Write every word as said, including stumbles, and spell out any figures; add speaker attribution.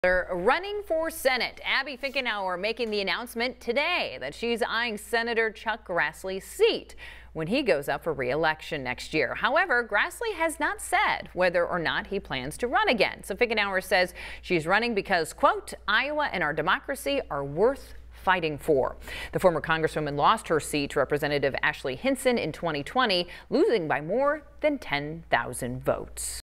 Speaker 1: Running for Senate, Abby Finkenauer making the announcement today that she's eyeing Senator Chuck Grassley's seat when he goes up for re-election next year. However, Grassley has not said whether or not he plans to run again. So Finkenauer says she's running because, quote, Iowa and our democracy are worth fighting for. The former congresswoman lost her seat to Representative Ashley Hinson in twenty twenty, losing by more than ten thousand votes.